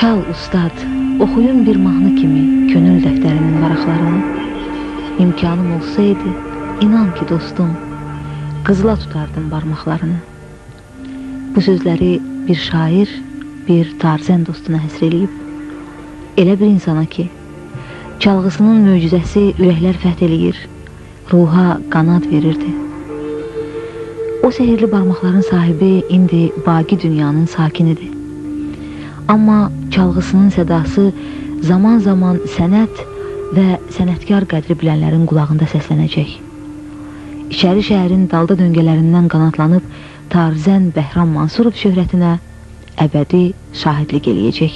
Çal ustad, oxuyun bir mahnı kimi könül dəftərinin varaqlarını. İmkanım olsaydı, inan ki dostum, qızıla tutardım barmaqlarını. Bu sözləri bir şair, bir tarzən dostuna həsr eləyib, elə bir insana ki, çalğısının möcüzəsi ürəklər fəth eləyir, ruha qanad verirdi. O sehirli barmaqların sahibi indi baqi dünyanın sakinidir. Amma çalğısının sədası zaman-zaman sənət və sənətkar qədri bilənlərin qulağında səslənəcək. İçəri şəhərin dalda döngələrindən qanatlanıb tarzən Bəhram Mansurov şöhrətinə əbədi şahidlik eləyəcək.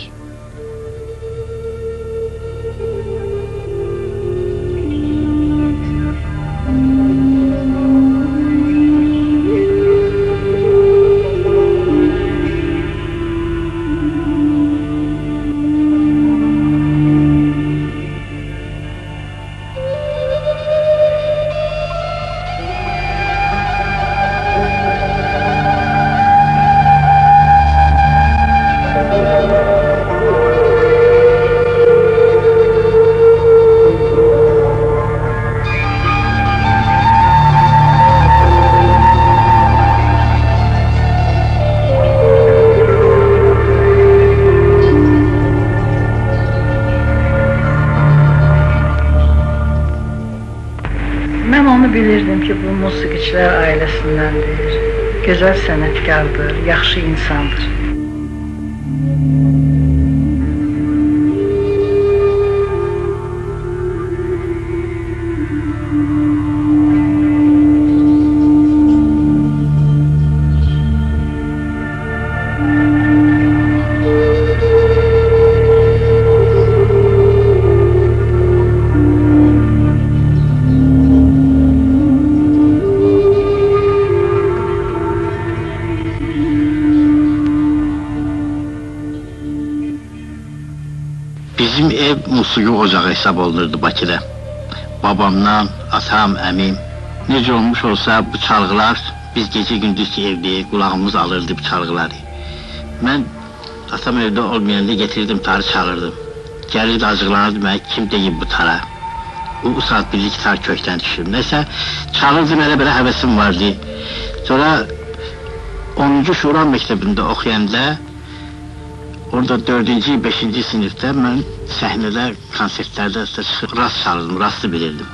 Bilirdim ki, bu musiqiçilər ailəsindəndir, gözəl sənətkardır, yaxşı insandır. Bizim ev musiqi ocağı hesab olunurdu Bakıda. Babamdan, atam, əmim. Necə olmuş olsa bu çalgılar, biz gece gündüz ki evdeyiz, kulağımız alırdı bu çalgıları. Ben atam evde olmayanda getirdim tarı çalırdım. Gelirdi acıqlanırdı mən, kim deyib bu tara? O saat bildi ki tar kökten düşürüm. Neyse çalırdım, elə həvəsim vardı. Sonra 10. Şura məktəbində oxuyanda orada 4-cü, 5-ci sinifdə mən səhnədə, konsertlərdə çıxıb rast çalırdım, rastı bilirdim.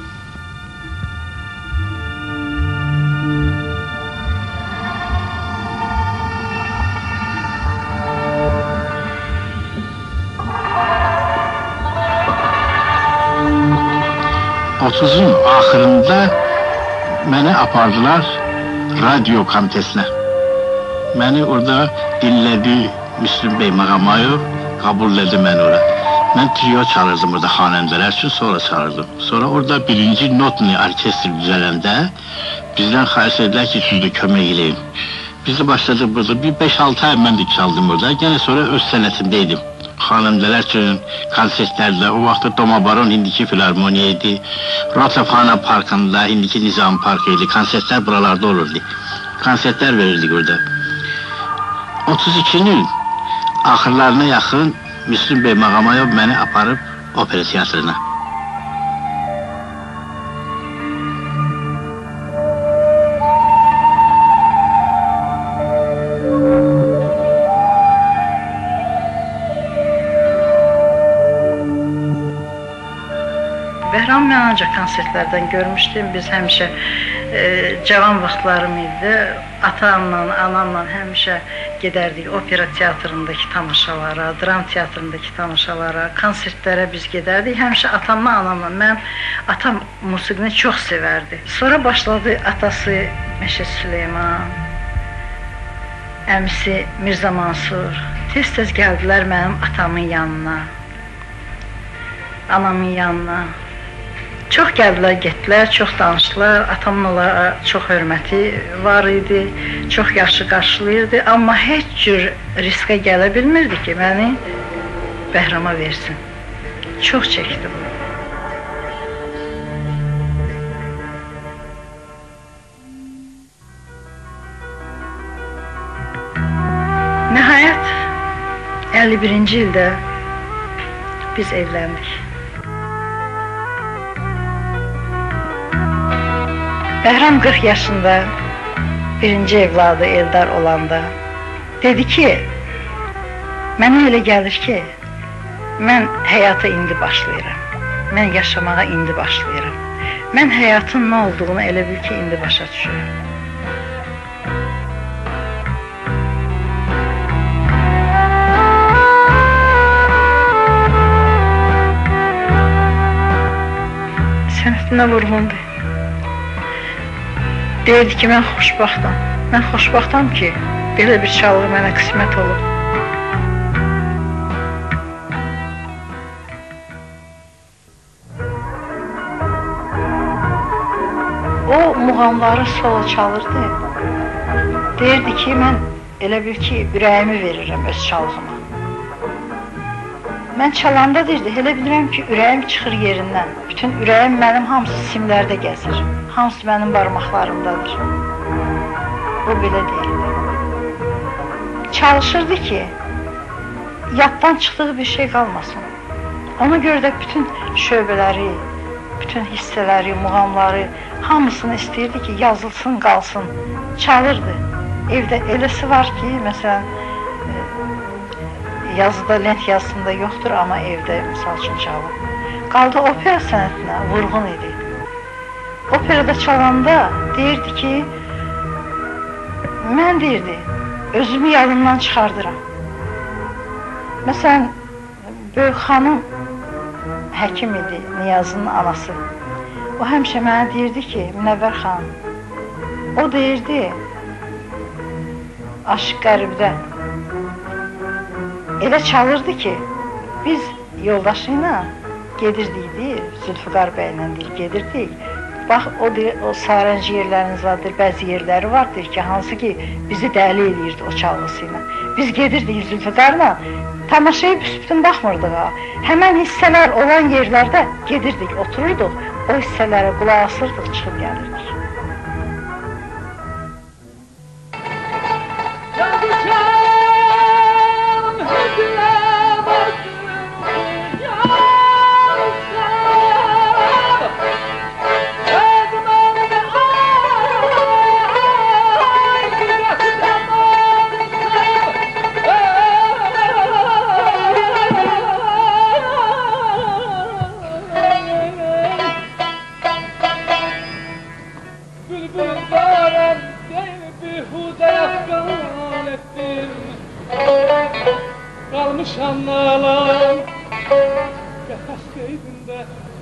Otuzun axırında məni apardılar radyo komitəsinə. Məni orada dinlədi Müslüm Bey Mağamayov, kabul etti beni oraya. Ben trio çalırdım orada xanəndələr üçün, sonra çalırdım. Sonra orada 1-ci Notni orkestr düzələndə bizden xahiş edilər ki, siz də kömək eləyin. Biz de başladık burada, bir 5-6 ay mən də çaldım orada. Gene sonra öz sənətimdeydim. Xanəndələr üçün konsertlərdə, o vaxtda Domabaron indiki filarmoniya idi. Rotafana Parkında, indiki Nizam Parkı idi. Konsertlər buralarda olurdu. Konsertlər verirdik orada. 32'nin axırlarına yaxın Müslüm Bey Mağamayov məni aparıb opera teatrına. Bəhram mən ancaq konsertlərdən görmüşdüm. Biz həmişə cavan vaxtlarım idi. Atamla, anamla həmişə gedərdik opera teatrındakı tamaşalara, dram teatrındakı tamaşalara, konsertlərə biz gedərdik. Həmişə atamla, anamla. Atam musiqini çox sevərdi. Sonra başladı atası Məşəd Süleyman, əmisi Mirza Mansur. Tez-tez gəldilər mənim atamın yanına, anamın yanına. Çox gəldilər, getdilər, çox danışdılar. Atamın onlara çox hörməti var idi, çox yaxşı qarşılayırdı. Amma heç cür riskə gələ bilmirdi ki, məni Bəhrama versin. Çox çəkdi bu. Nəhayət, 51-ci ildə biz evləndik. Bəhram 40 yaşında birinci evladı Eldar olanda dedi ki, mənə elə gəlir ki, mən həyata indi başlayıram. Mən yaşamağa indi başlayıram. Mən həyatın nə olduğunu elə bil ki, indi başa düşürəm. Sənətinə vurğundur. Deyirdi ki, mən xoşbaxtam. Mən xoşbaxtam ki, belə bir çalğı mənə qismət olub. O muğamları solo çalırdı. Deyirdi ki, mən elə bil ki, ürəyimi verirəm öz çalğıma. Mən çalanda deyirdi, elə bilirəm ki, ürəyim çıxır yerindən. Bütün ürəyim mənim hamısı simlərdə gəzir. Hamısı mənim barmaqlarımdadır. O belə deyildi. Çalışırdı ki, yaddan çıxdığı bir şey qalmasın. Ona görə də bütün şöbələri, bütün hissələri, muğamları, hamısını istəyirdi ki, yazılsın, qalsın. Çalırdı. Evdə eləsi var ki, məsələn, yazıda, lent yazısında yoxdur, amma evdə, misal üçün çalır. Qaldı opera sənətinə, vurğun idi. Operada çalanda deyirdi ki, mən deyirdi, özümü yadımdan çıxardıram. Məsələn, böyük xanım həkim idi, Niyazın anası. O həmişə mənə deyirdi ki, Münəvvər xanım, o deyirdi, Aşıq Qəribdə elə çalırdı ki, biz yoldaşı ilə gedirdik, Zülfüqar bəylə gedirdik. Bax, o sarıncı yerləriniz vardır, bəzi yerləri vardır ki, hansı ki, bizi dəli edirdi o çalğısı ilə. Biz gedirdik Zülfüqarla, tamaşaya büsbütün baxmırdıq ha. Həmən hissələr olan yerlərdə gedirdik, otururduq, o hissələrə qulaq asırdıq, çıxıb gəlirdik. Kalmışam nalan Qəfəs qeydində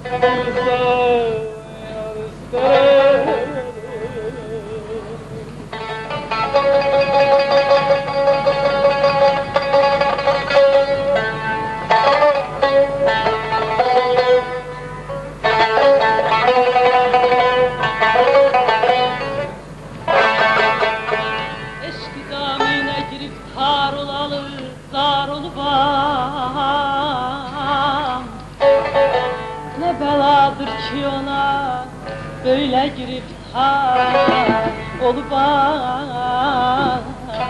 Eşki damine girip tar olalı zar olubam Ne beladır ki ona böyle girip tar olubam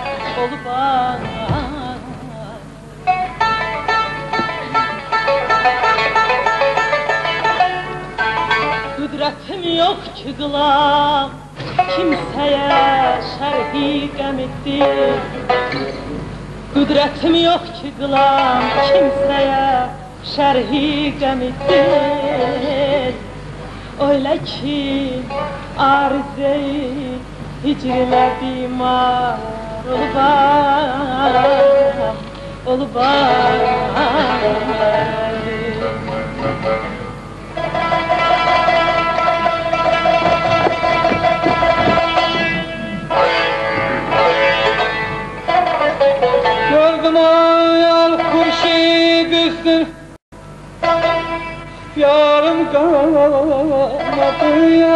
Qüdrətim yok ki qılam kimsəyə şərhi qəm etdim Qüdrətim yok ki qılam kimsəyə şərhi qəm etdim Öyle ki arz-i hicrlə bimar olubam Gördüm ayal kurşi düzdür Yarım kalmadı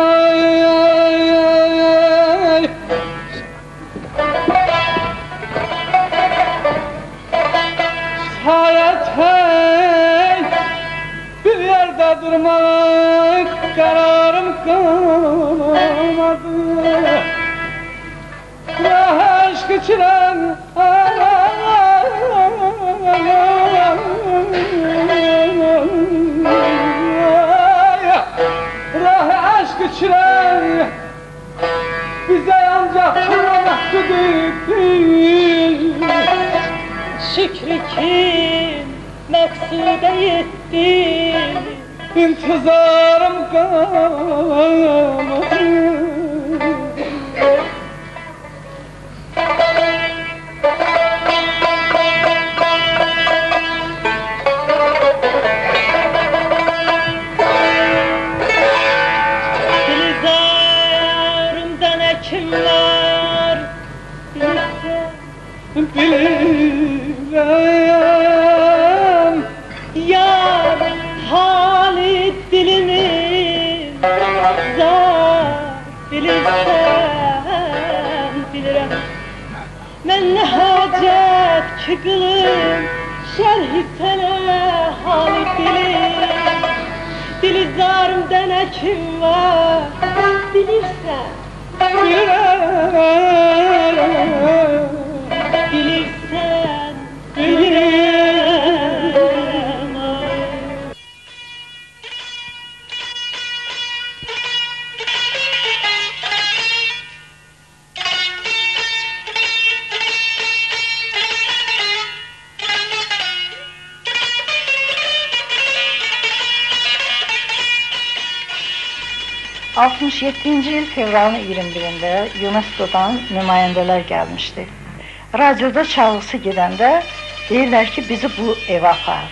Şayet hey bir yerde durmak kararım kalmadı Aşk içilen ettim, məqsudə yetdim. İntizarım qalır. Dilizarımdan həkimlər Bilirəm yar hali dilimin zar bilirsən bilirəm. Mən nə hacət ki qılım şərh sənə hali dilim. Dilizarımdan həkim var bilirsən. Bilirsən, bilirəm. ...67-ci il fevralın 21-də UNESCO-dan nümayəndələr gəlmişdi. Radioda çalğısı gedəndə deyirlər ki, bizi bu evə apar.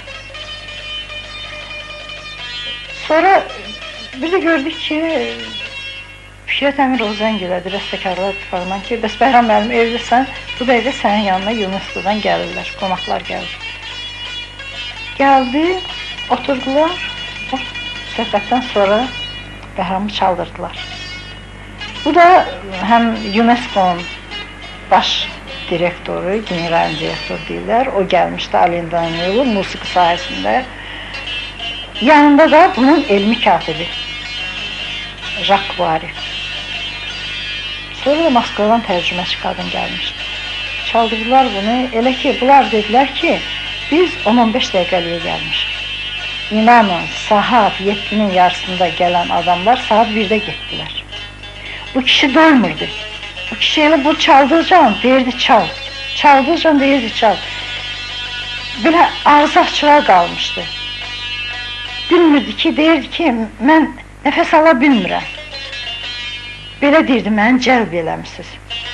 Sonra biz də gördük ki, Fikrət Əmirov zəng elədi Bəstəkarlar İttifaqından ki, bəs Bəhram müəllim evlisən, bu dəqiqə sənin yanına UNESCO-dan gəlirlər, qonaqlar gəlir. Gəldi, oturdular, söhbətdən sonra Bəhramı çaldırdılar. Bu da həm UNESCO-nun baş direktoru, general direktor deyirlər, o gəlmişdi Alin Danilov musiqi sahəsində. Yanında da bunun elmi katibi Jacques Varif. Sonra da Moskvadan tərcüməçi qadın gəlmişdi. Çaldırdılar bunu, elə ki, bunlar dedilər ki, biz 10-15 dəqiqəliyə gəlmişik. İnanın, saat 7-nin yarısında gələn adamlar saat 1-də getdilər. Bu kişi doymurdu. Bu kişi elə bu çaldıqcan deyirdi çal. Çaldıqcan deyirdi çal. Belə ağzı açığa qalmışdı. Bilmirdi ki, deyirdi ki, mən nəfəs ala bilmirəm. Belə deyirdi, məni cəlb eləmişsiniz.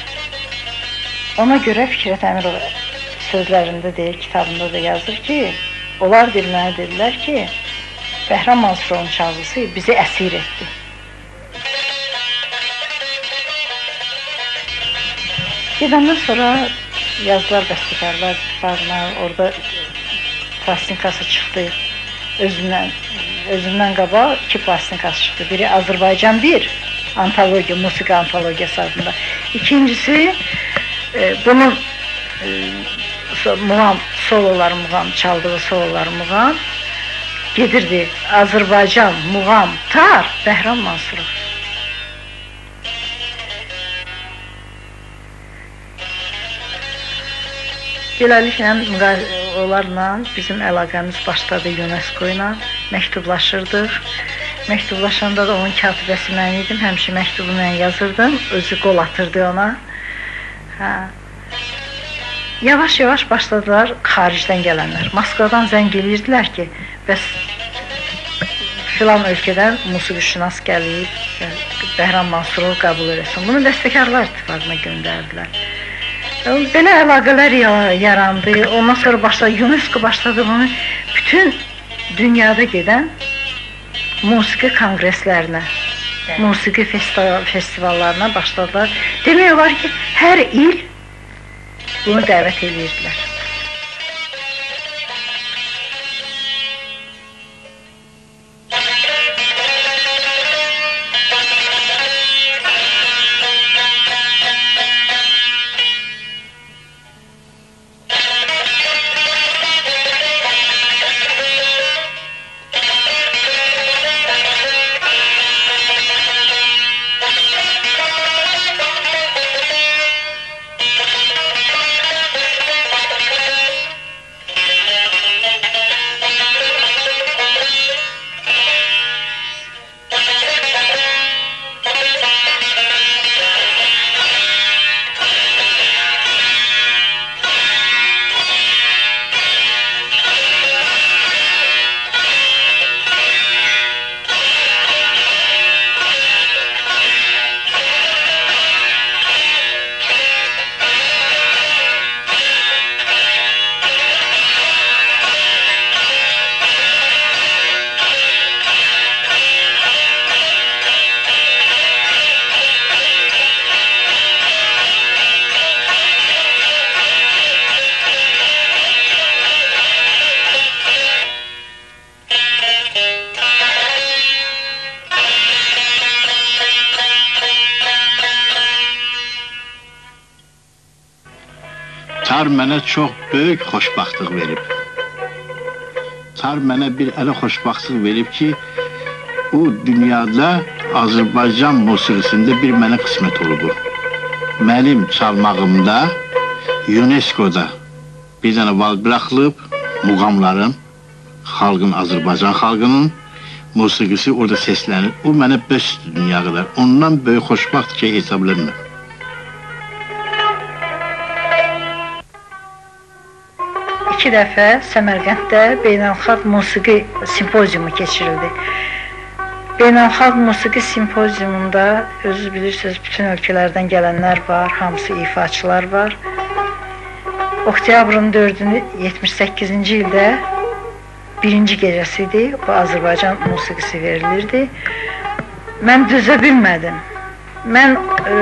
Ona görə Fikrət Əmirov sözlərində deyir, kitabında da yazır ki, onlar mənə dedilər ki, Bəhram Mansurovun çalğısı bizi əsir etdi. Gedəndən sonra yazdılar Bəstəkarlar İttifaqına, orada plastinkası çıxdı. Özündən qabaq 2 plastinkası çıxdı. Biri Azərbaycan 1, antologiya, musiqi antologiyası adında. İkincisi, bunun muğam, sololar muğam, çaldığı sololar muğam gedirdi. Azərbaycan, muğam, tar, Bəhram Mansurov. Beləliklə, onlarla bizim əlaqəmiz başladı UNESCO ilə, məktublaşırdıq. Məktublaşanda da onun katibəsi mən idim, həmişə məktubu mən yazırdım, özü qol atırdı ona. Yavaş-yavaş başladılar xaricdən gələnlər. Moskvadan zəng eləyirdilər ki, bəs filan ölkədən musiqişünas gəlib, Bəhram Mansurov qəbul eləsin. Bunu Bəstəkarlar İttifaqına göndərdilər. Belə əlaqələr yarandı. Ondan sonra başladı, UNESCO başladı bunu bütün dünyada gedən musiqi kongreslərinə, musiqi festivallarına başladılar. Demək olar ki, hər il bunu dəvət edirdilər. Çar mənə çox böyük xoşbaxtlıq verib. Çar mənə bir elə xoşbaxtlıq verib ki, o dünyada Azərbaycan musiqisində bir mənə qismət olub. Mənim çalmağımda UNESCO-da bir dənə val buraxılıb, muğamların, xalqın, Azərbaycan xalqının musiqisi orada səslənir. O mənə bəsdir dünya qədər. Ondan böyük xoşbaxt ki, hesablanmır. İki dəfə Səmərqənddə beynəlxalq musiqi simpoziumu keçirildi. Beynəlxalq musiqi simpoziumunda özünüz bilirsiniz, bütün ölkələrdən gələnlər var, hamısı ifaçılar var. Oktyabrın 4-ünü 78-ci ildə birinci gecəsi idi, bu Azərbaycan musiqisi verilirdi. Mən dözə bilmədim. Mən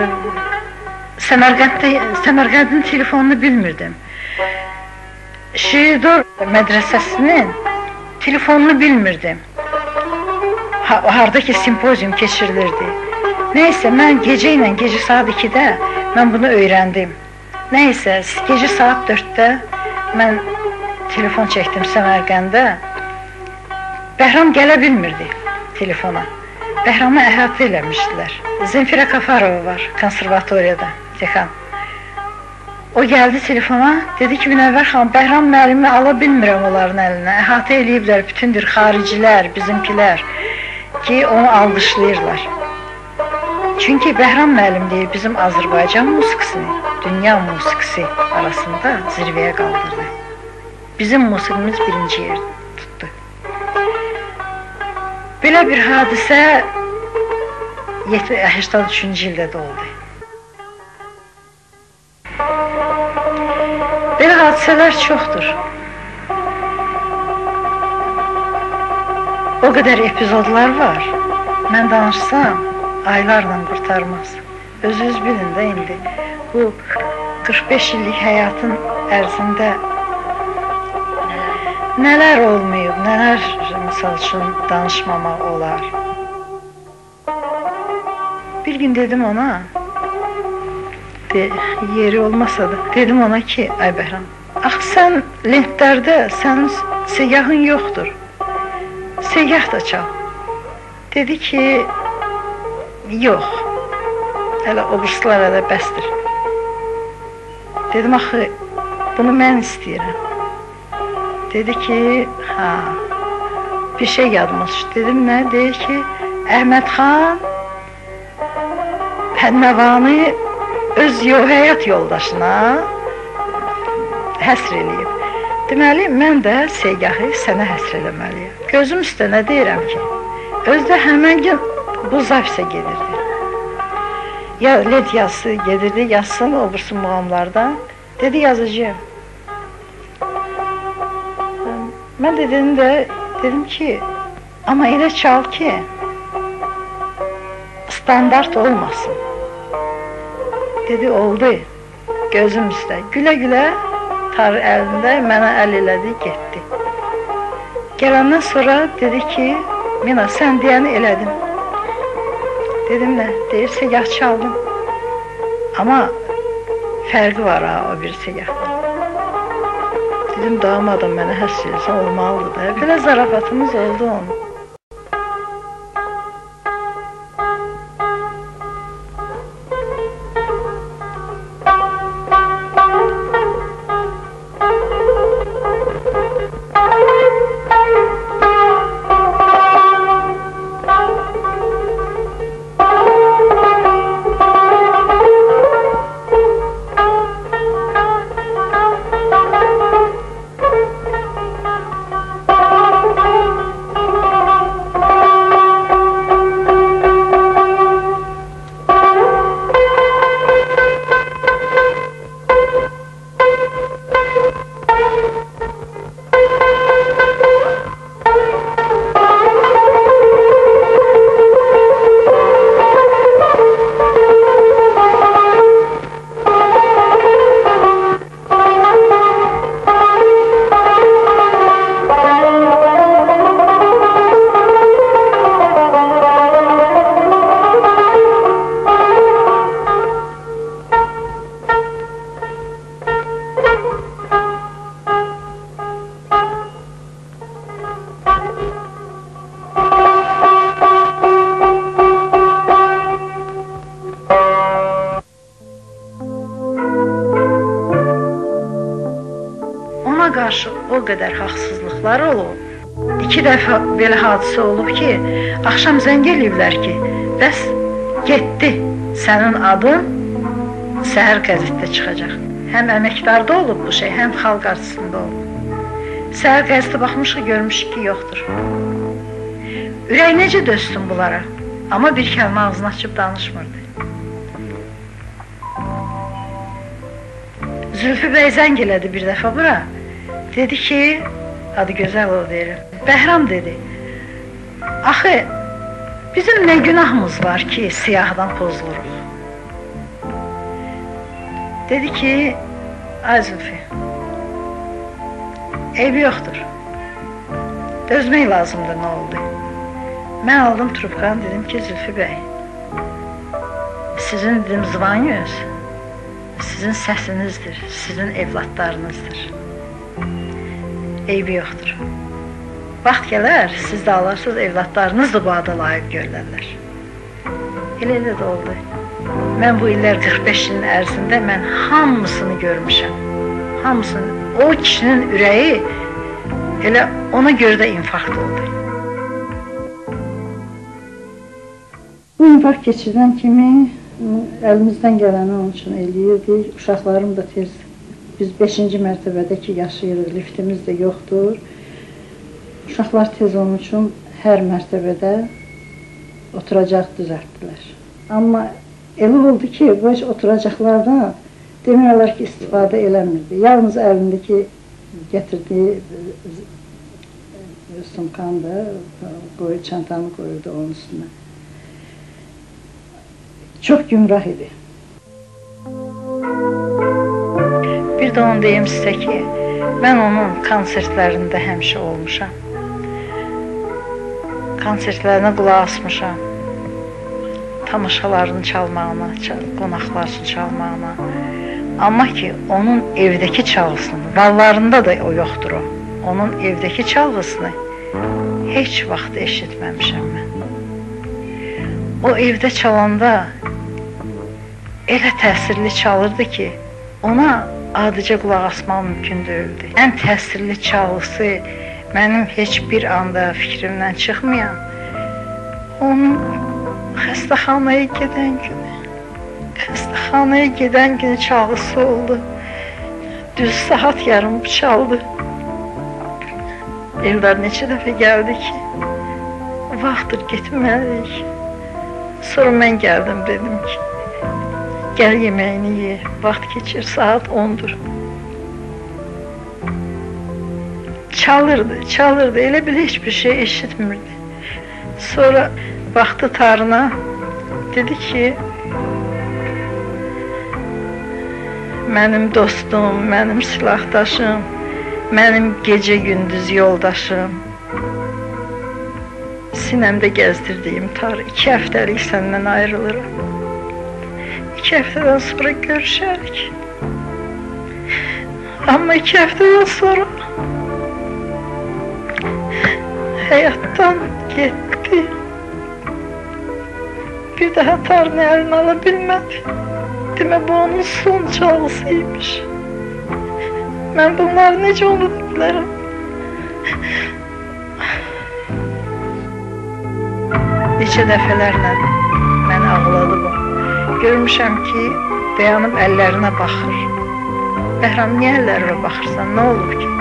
Səmərqəndin telefonunu bilmirdim. Şirdor mədrəsəsinin telefonunu bilmirdim. Hardakı simpozium keçirilirdi. Neysə, mən gecə saat 2-də mən bunu öyrəndim. Neysə, gecə saat 4-də mən telefon çəkdim Səmərqəndə. Bəhram gələ bilmirdi telefona. Bəhramı əhatə eləmişdilər. Zemfira Kafarova var, konservatoriyada, dekan. O gəldi telefona, dedi ki, Münəvvər xanım, Bəhram müəllimi ala bilmirəm onların əlinə. Əhatə eləyiblər, bütündür xaricilər, bizimkilər ki, onu alqışlayırlar. Çünki Bəhram müəllim deyir, bizim Azərbaycan musiqisini, dünya musiqisi arasında zirvəyə qaldırdı. Bizim musiqimiz birinci yer tutdu. Belə bir hadisə 83-cü ildə də oldu. Belə hadisələr çoxdur. O qədər epizodlar var. Mən danışsam, aylarla qurtarmaz. Özünüz bilin də indi. Bu 45 illik həyatın ərzində nələr olmayıb, nələr misal üçün danışmamaq olar. Bir gün dedim ona, yeri olmasa da, dedim ona ki, ay Bəhram, axı sən lentlərdə sənin segahın yoxdur. Segah da çal. Dedi ki, yox, hələ o burslar hələ bəsdir. Dedim, axı, bunu mən istəyirəm. Dedi ki, ha, bir şey yadıma düşdü. Dedim, nə? Deyir ki, Əhməd xan Nəvanı öz həyat yoldaşına həsr eləyib. Deməli, mən də segahı sənə həsr eləməliyəm. Gözüm üstə nə deyirəm ki, özdə həmən gün bu zafisə gedirdi. Ya led yazısı gedirdi, yazsın, olursun muğamlardan. Dedi, yazacağım. Mən də dedim ki, amma elə çal ki, standart olmasın. Dedi, oldu, gözüm üstə. Gülə-gülə tar əlində mənə əl elədi, getdi. Gələndən sonra dedi ki, Mina, sən deyəni elədim. Dedim, nə? Deyir, segah çaldım. Amma fərqi var ha, o bir segahdan. Dedim, damadım mənə həsr eləsən, olmalıdır da. Belə zarafatımız oldu onun. qədər haqsızlıqlar olub. 2 dəfə belə hadisə olub ki, axşam zəng eləyiblər ki, bəs getdi, sənin adın səhər qəzetdə çıxacaq. Həm əməkdarda olub bu şey, həm xalq arasında olub. Səhər qəzetə baxmışıq, görmüşük ki, yoxdur. Ürək necə döysün bunlara? Amma bir kəlmə ağzını açıb danışmırdı. Zülfü bəy zəng elədi bir dəfə bura. Dedi ki, adı gözəl o deyir. Bəhram dedi, axı, bizim nə günahımız var ki, siyahdan pozuluruq? Dedi ki, ay Zülfü, eybi yoxdur. Dözmək lazımdır, nə oldu? Mən aldım trubkanı, dedim ki, Zülfü bəy, sizin dedim zvanyoz, sizin səsinizdir, sizin evlatlarınızdır. Eybi yoxdur. Vaxt gələr, siz də alarsınız, evlatlarınız da bu adı layiq görürlər. Elə də oldu. Mən bu illər 45 ilin ərzində mən hamısını görmüşəm. Hamısını. O kişinin ürəyi elə ona görə də infarkt oldu. Bu infarkt keçirdən kimi əlimizdən gələni onun üçün eləyirdik. Uşaqlarım da tez, biz 5-ci mərtəbədəki yaşayırıq, liftimiz də yoxdur. Uşaqlar tez onun üçün hər mərtəbədə oturacaq düzəltdilər. Amma elə oldu ki, bu oturacaqlardan demək olar ki, istifadə eləmirdi. Yalnız əlindəki gətirdiyi sumkanı da, çantanı qoyurdu onun üstünə. Çox gümrah idi. Bir də onu deyim sizə ki, mən onun konsertlərində həmişə olmuşam. Konsertlərinə qulaq asmışam. Tamaşalarını çalmağına, qonaqlar üçün çalmağına. Amma ki, onun evdəki çalğısını, vallarında da o yoxdur o. Onun evdəki çalğısını heç vaxt eşitməmişəm mən. O evdə çalanda elə təsirli çalırdı ki, ona adicə qulaq asmaq mümkün deyildi. Ən təsirli çalğısı mənim heç bir anda fikrimdən çıxmayan, onun xəstəxanaya gedən günü çalğısı oldu. Düz saat yarım çaldı. Eldar neçə dəfə gəldi ki, vaxtdır getməliyik. Sonra mən gəldim, dedim ki, gəl yeməyini ye, vaxt keçir, saat 10'dur. Çalırdı, elə bil heç bir şey eşitmirdi. Sonra baxdı tarına, dedi ki, mənim dostum, mənim silahdaşım, mənim gecə-gündüz yoldaşım, sinəmdə gəzdirdiyim tar, 2 həftəlik səndən ayrılırım. 2 həftədən sonra görüşərik. Amma 2 həftədən sonra həyatdan getdi. Bir daha tarını əlinə ala bilmədi. Demə, bu onun son çalğısıymış. Mən bunları necə unuda bilərəm? Neçə dəfələrlə məni ağladı bu. Görmüşəm ki, dayanıb əllərinə baxır. Bəhram, niyə əllərinə baxırsan, nə olub ki?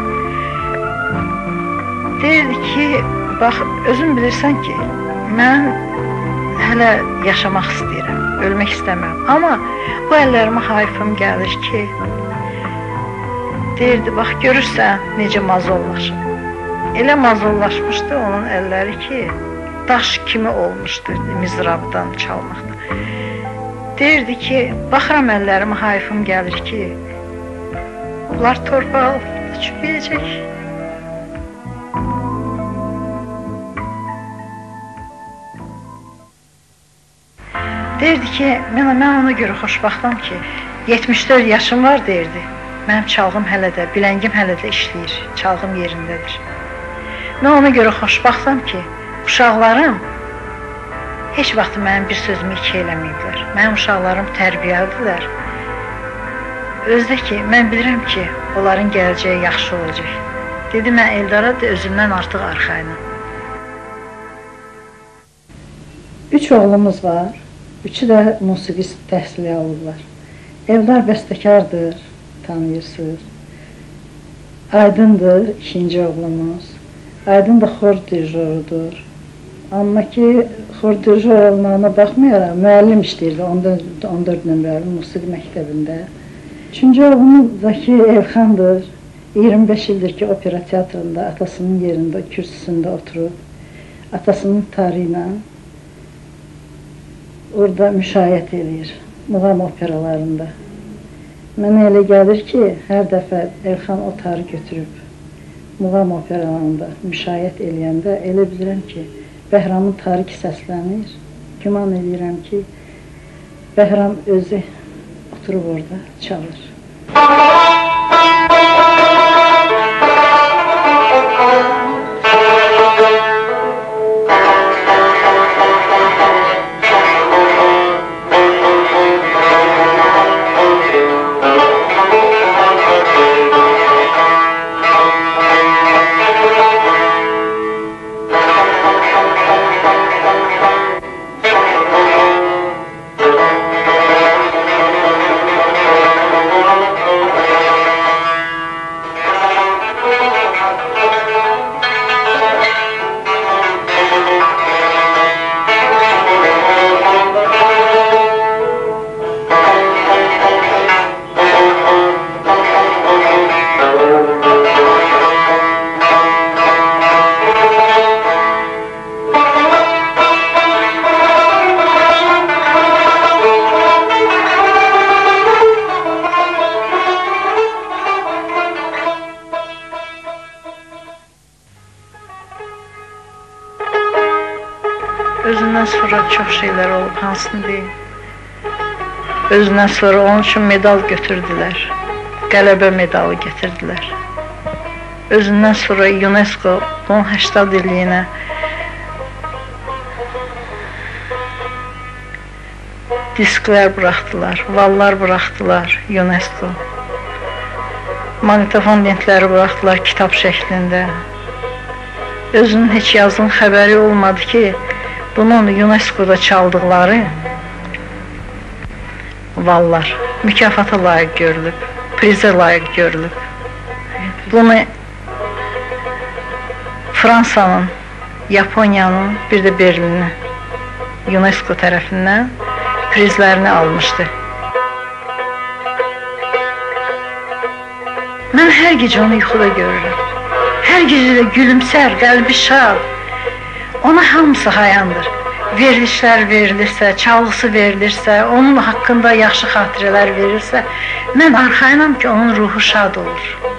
Deyirdi ki, bax, özün bilirsən ki, mən hələ yaşamaq istəyirəm, ölmək istəmirəm. Amma bu əllərimə hayfım gəlir ki, deyirdi, bax, görürsən necə mazollaşıb. Elə mazollaşmışdı onun əlləri ki, daş kimi olmuşdu mizrabdan çalmaqda. Deyirdi ki, baxıram əllərimə hayfım gəlir ki, bunlar torpağı altında çürüyəcək. Deyirdi ki, mən ona görə xoşbaxtam ki, 74 yaşım var, deyirdi. Mənim çalğım hələ də, biləngim hələ də işləyir, çalğım yerindədir. Mən ona görə xoşbaxtam ki, uşaqlarım heç vaxt mənim bir sözümü iki eləməyiblər. Mənim uşaqlarım tərbiyəlidirlər. Özdə ki, mən bilirəm ki, onların gələcəyi yaxşı olacaq. Dedi, mən Eldara özümdən artıq arxayınam. 3 oğlumuz var, 3'ü də musiqi təhsili alırlar. Eldar bəstəkardır, tanıyırsınız. Aydındır, ikinci oğlumuz. Aydın da xor dirijorudur. Amma ki, xor dirijor olmağına baxmayaraq, müəllim işləyirdi 14 nömrəli musiqi məktəbində. Üçüncü oğlumuz Zaki Elxandır. 25 ildir ki, opera teatrında atasının yerində, kürsüsündə oturub, atasının tarı ilə orada müşayiət edir, muğam operalarında. Mənə elə gəlir ki, hər dəfə Elxan o tarı götürüb, muğam operalarında müşayiət eləyəndə elə bilirəm ki, Bəhramın tarı ki səslənir. Güman edirəm ki, Bəhram özü oturub orada çalır. Özündən sonra çox şeylər olub, hansını deyim. Özündən sonra onun üçün medal götürdülər, qələbə medalı getirdilər. Özündən sonra UNESCO onun 80 illiyinə disklər buraxdılar, vallar buraxdılar UNESCO. Magnetofon lentləri buraxdılar kitab şəklində. Özünün heç yazın xəbəri olmadı ki, bunun UNESCO-da çaldıqları vallar mükafata layiq görülüb, prizə layiq görülüb. Bunu Fransanın, Yaponiyanın, bir də Berlinin UNESCO tərəfindən prizlərini almışdı. Mən hər gecə onu yuxuda görürəm. Hər gecə də gülümsər, qəlbi şad. Ona hamısı hayandır. Verilişlər verilirsə, çalğısı verilirsə, onun haqqında yaxşı xatirələr verirsə, mən arxayınam ki, onun ruhu şad olur.